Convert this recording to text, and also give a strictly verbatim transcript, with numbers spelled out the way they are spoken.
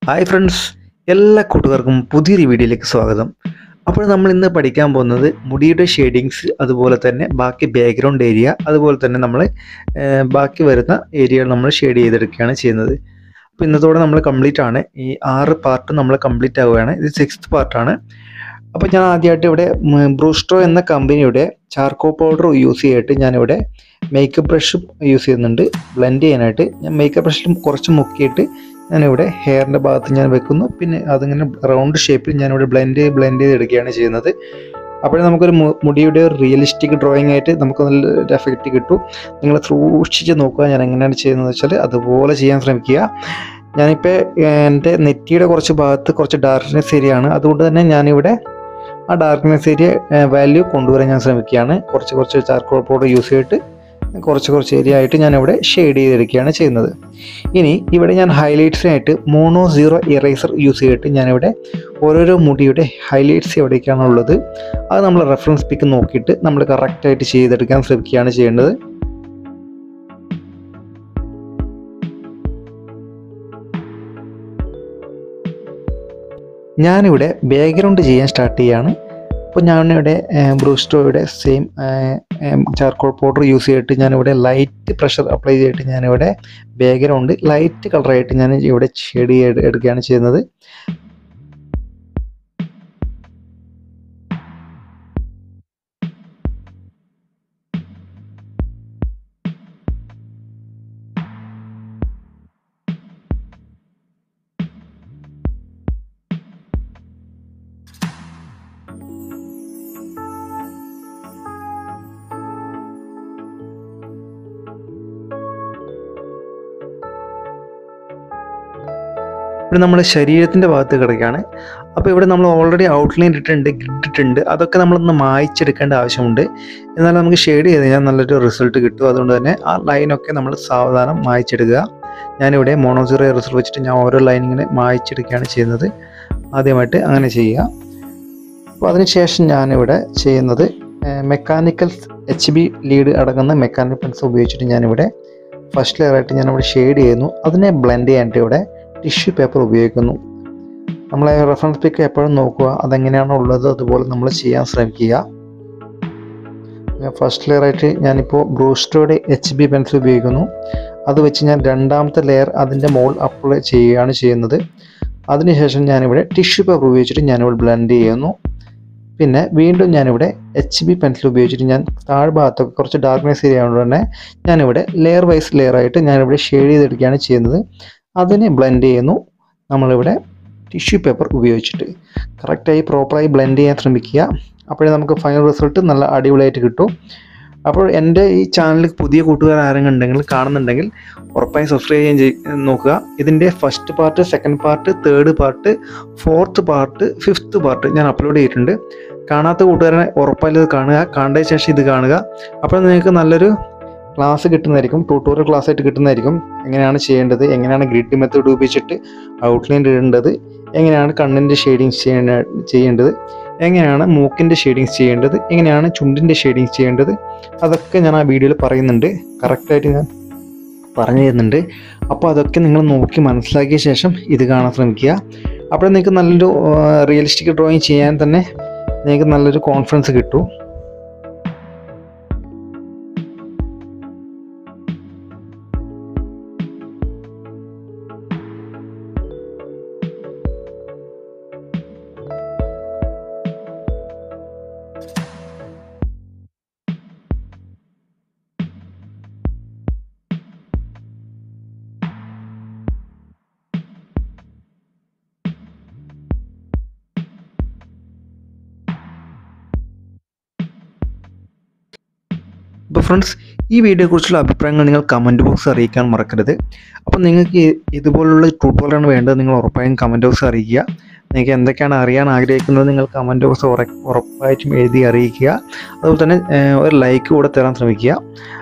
Hi friends, എല്ലാ കൂട്ടുകാർക്കും പുതിയൊരു വീഡിയോയിലേക്ക് സ്വാഗതം. അപ്പോൾ നമ്മൾ ഇന്ന് പഠിക്കാൻ പോകുന്നത് മുടിയുടെ ഷെയ്ഡിങ്സ്, അതുപോലെ തന്നെ ബാക്കി ബാക്ക്ഗ്രൗണ്ട് ഏരിയ, അതുപോലെ തന്നെ നമ്മൾ ബാക്കി വരുന്ന ഏരിയകൾ നമ്മൾ ഷെയ്ഡ് ചെയ്തെടുക്കുകയാണ് ചെയ്യുന്നത്. അപ്പോൾ ഇന്നത്തോടെ നമ്മൾ കംപ്ലീറ്റ് ആണ്. ഈ ആറ് പാർട്ട് നമ്മൾ കംപ്ലീറ്റ് ആവുകയാണ്. ഇത് സിക്സ്ത് പാർട്ടാണ്. അപ്പോൾ ഞാൻ ആദ്യമായിട്ട് ഇവിടെ ബ്രൂസ്ട്രോ എന്ന കമ്പനിയുടെ ചാർക്കോ പൗഡർ യൂസ് ചെയ്തിട്ട് ഞാനിവിടെ മേക്കപ്പ് ബ്രഷ് യൂസ് ചെയ്യുന്നുണ്ട് ബ്ലെൻഡ് ചെയ്യാനായിട്ട്. ഞാൻ മേക്കപ്പ് ബ്രഷിൽ കുറച്ച് മുക്കിയിട്ട് ഞാനിവിടെ ഹെയറിൻ്റെ ഭാഗത്ത് ഞാൻ വെക്കുന്നു. പിന്നെ അതിങ്ങനെ റൗണ്ട് ഷേപ്പിൽ ഞാനിവിടെ ബ്ലെൻഡ് ബ്ലെൻഡ് ചെയ്തെടുക്കുകയാണ് ചെയ്യുന്നത്. അപ്പോൾ നമുക്കൊരു മുടിയുടെ ഒരു റിയലിസ്റ്റിക് ഡ്രോയിങ് ആയിട്ട് നമുക്ക് നല്ലൊരു എഫക്റ്റ് കിട്ടും. നിങ്ങൾ സൂക്ഷിച്ച് നോക്കുക ഞാൻ എങ്ങനെയാണ് ചെയ്യുന്നത് വെച്ചാൽ അതുപോലെ ചെയ്യാൻ ശ്രമിക്കുക. ഞാനിപ്പോൾ എൻ്റെ നെറ്റിയുടെ കുറച്ച് ഭാഗത്ത് കുറച്ച് ഡാർക്ക്നെസ് ഏരിയ ആണ്, അതുകൊണ്ട് തന്നെ ഞാനിവിടെ ആ ഡാർക്ക്നെസ് ഏരിയ വാല്യൂ കൊണ്ടുവരാൻ ഞാൻ ശ്രമിക്കുകയാണ്. കുറച്ച് കുറച്ച് ചാർക്കോൾ പൗഡർ യൂസ് ചെയ്തിട്ട് കുറച്ച് കുറച്ച് ഏരിയ ആയിട്ട് ഞാനിവിടെ ഷെയ്ഡ് ചെയ്തെടുക്കുകയാണ് ചെയ്യുന്നത്. ഇനി ഇവിടെ ഞാൻ ഹൈലൈറ്റ്സിനായിട്ട് മോണോ സീറോ ഇറേസർ യൂസ് ചെയ്തിട്ട് ഞാനിവിടെ ഓരോരോ മുടിയുടെ ഹൈലൈറ്റ്സ് എവിടേക്കാണുള്ളത് അത് നമ്മൾ റെഫറൻസ് പിക്ക് നോക്കിയിട്ട് നമ്മൾ കറക്റ്റായിട്ട് ചെയ്തെടുക്കാൻ ശ്രമിക്കുകയാണ് ചെയ്യേണ്ടത്. ഞാനിവിടെ ബാക്ക്ഗ്രൗണ്ട് ചെയ്യാൻ സ്റ്റാർട്ട് ചെയ്യുകയാണ്. അപ്പോൾ ഞാനിവിടെ ബ്രൂസ്ട്രോയുടെ സെയിം ചാർക്കോൾ പൗഡർ യൂസ് ചെയ്തിട്ട് ഞാനിവിടെ ലൈറ്റ് പ്രഷർ അപ്ലൈ ചെയ്തിട്ട് ഞാനിവിടെ ബാക്ക്ഗ്രൗണ്ട് ലൈറ്റ് കളറായിട്ട് ഞാൻ ഇവിടെ ഷെയ്ഡ് ചെയ്ത് എടുക്കുകയാണ് ചെയ്യുന്നത്. ഇവിടെ നമ്മൾ ശരീരത്തിൻ്റെ ഭാഗത്ത് കിടക്കുകയാണ്. അപ്പോൾ ഇവിടെ നമ്മൾ ഓൾറെഡി ഔട്ട്ലൈൻ ഇട്ടിട്ടുണ്ട്, ഗ്രിഡ് ഇട്ടിട്ടുണ്ട്. അതൊക്കെ നമ്മളൊന്ന് മായ്ച്ചെടുക്കേണ്ട ആവശ്യമുണ്ട്. എന്നാൽ നമുക്ക് ഷെയ്ഡ് ചെയ്ത് കഴിഞ്ഞാൽ നല്ലൊരു റിസൾട്ട് കിട്ടും. അതുകൊണ്ട് തന്നെ ആ ലൈനൊക്കെ നമ്മൾ സാവധാനം മായ്ച്ചെടുക്കുക. ഞാനിവിടെ മോണോസീറോ റിസൾട്ട് വെച്ചിട്ട് ഞാൻ ഓരോ ലൈൻ ഇങ്ങനെ മായ്ച്ചെടുക്കുകയാണ് ചെയ്യുന്നത്. ആദ്യമായിട്ട് അങ്ങനെ ചെയ്യുക. അപ്പോൾ അതിനുശേഷം ഞാനിവിടെ ചെയ്യുന്നത് മെക്കാനിക്കൽ എച്ച് ബി ലീഡ് അടങ്ങുന്ന മെക്കാനിക്കൽ പെൻസിൽ ഉപയോഗിച്ചിട്ട് ഞാനിവിടെ ഫസ്റ്റ് ലെയറായിട്ട് ഞാനിവിടെ ഷെയ്ഡ് ചെയ്യുന്നു. അതിനെ ബ്ലെൻഡ് ചെയ്യാനായിട്ട് ഇവിടെ ടിഷ്യൂ പേപ്പർ ഉപയോഗിക്കുന്നു. നമ്മളെ റെഫറൻസ് പിക്ക് എപ്പോഴും നോക്കുക, അതെങ്ങനെയാണോ ഉള്ളത് അതുപോലെ നമ്മൾ ചെയ്യാൻ ശ്രമിക്കുക. ഫസ്റ്റ് ലെയറായിട്ട് ഞാനിപ്പോൾ ബ്രൂസ്ട്രോയുടെ എച്ച് ബി പെൻസിൽ ഉപയോഗിക്കുന്നു. അത് വെച്ച് ഞാൻ രണ്ടാമത്തെ ലെയർ അതിൻ്റെ മുകളിൽ അപ്ലൈ ചെയ്യുകയാണ് ചെയ്യുന്നത്. അതിനുശേഷം ഞാനിവിടെ ടിഷ്യൂ പേപ്പർ ഉപയോഗിച്ചിട്ട് ഞാനിവിടെ ബ്ലെൻഡ് ചെയ്യുന്നു. പിന്നെ വീണ്ടും ഞാനിവിടെ എച്ച് ബി പെൻസിൽ ഉപയോഗിച്ചിട്ട് ഞാൻ താഴ്ഭാഗത്തൊക്കെ കുറച്ച് ഡാർക്ക്നെസ് ഏരിയ ആയതുകൊണ്ട് തന്നെ ഞാനിവിടെ ലെയർ വൈസ് ലെയറായിട്ട് ഞാനിവിടെ ഷെയ്ഡ് ചെയ്തെടുക്കുകയാണ് ചെയ്യുന്നത്. അതിനെ ബ്ലെൻഡ് ചെയ്യുന്നു നമ്മളിവിടെ ടിഷ്യൂ പേപ്പർ ഉപയോഗിച്ചിട്ട്. കറക്റ്റായി പ്രോപ്പറായി ബ്ലെൻഡ് ചെയ്യാൻ ശ്രമിക്കുക. അപ്പോഴേ നമുക്ക് ഫൈനൽ റിസൾട്ട് നല്ല അടിപൊളിയായിട്ട് കിട്ടും. അപ്പോൾ എൻ്റെ ഈ ചാനലിൽ പുതിയ കൂട്ടുകാർ ആരെങ്കിലും ഉണ്ടെങ്കിൽ കാണുന്നുണ്ടെങ്കിൽ ഉറപ്പായും സബ്സ്ക്രൈബ് ചെയ്യാൻ നോക്കുക. ഇതിൻ്റെ first part, second part, third part, fourth part, fifth part ഞാൻ അപ്ലോഡ് ചെയ്തിട്ടുണ്ട്. കാണാത്ത കൂട്ടുകാരനെ ഉറപ്പായും ഇത് കാണുക. കണ്ടതിന് ശേഷം ഇത് കാണുക. അപ്പോൾ നിങ്ങൾക്ക് നല്ലൊരു ക്ലാസ് കിട്ടുന്നതായിരിക്കും, ട്യൂട്ടോറിയൽ ക്ലാസ് ആയിട്ട് കിട്ടുന്നതായിരിക്കും. എങ്ങനെയാണ് ചെയ്യേണ്ടത്, എങ്ങനെയാണ് ഗ്രിഡ് മെത്തേഡ് ഉപയോഗിച്ചിട്ട് ഔട്ട്ലൈൻ ഇടേണ്ടത്, എങ്ങനെയാണ് കണ്ണിൻ്റെ ഷെയ്ഡിങ്സ് ചെയ്യേണ്ട ചെയ്യേണ്ടത് എങ്ങനെയാണ് മൂക്കിൻ്റെ ഷെയ്ഡിങ്സ് ചെയ്യേണ്ടത്, എങ്ങനെയാണ് ചുണ്ടിൻ്റെ ഷെയ്ഡിങ്സ് ചെയ്യേണ്ടത്, അതൊക്കെ ഞാൻ ആ വീഡിയോയിൽ പറയുന്നുണ്ട്. കറക്റ്റായിട്ട് ഞാൻ പറഞ്ഞു തരുന്നുണ്ട്. അപ്പോൾ അതൊക്കെ നിങ്ങൾ നോക്കി മനസ്സിലാക്കിയ ശേഷം ഇത് കാണാൻ ശ്രമിക്കുക. അപ്പോൾ നിങ്ങൾക്ക് നല്ലൊരു റിയലിസ്റ്റിക് ഡ്രോയിങ് ചെയ്യാൻ തന്നെ നിങ്ങൾക്ക് നല്ലൊരു കോൺഫിഡൻസ് കിട്ടും. അപ്പോൾ ഫ്രണ്ട്സ്, ഈ വീഡിയോയെക്കുറിച്ചുള്ള അഭിപ്രായങ്ങൾ നിങ്ങൾ കമൻറ്റ് ബോക്സ് അറിയിക്കാൻ മറക്കരുത്. അപ്പോൾ നിങ്ങൾക്ക് ഇതുപോലുള്ള ട്യൂട്ടോറിയലാണ് വേണ്ടത് നിങ്ങൾ ഉറപ്പായും കമൻറ്റ് ബോക്സ് അറിയിക്കുക. നിങ്ങൾക്ക് എന്തൊക്കെയാണ് അറിയാൻ ആഗ്രഹിക്കുന്നത് നിങ്ങൾ കമൻറ്റ് ബോക്സ് ഉറപ്പായിട്ടും എഴുതി അറിയിക്കുക. അതുപോലെ തന്നെ ഒരു ലൈക്ക് കൂടെ തരാൻ ശ്രമിക്കുക.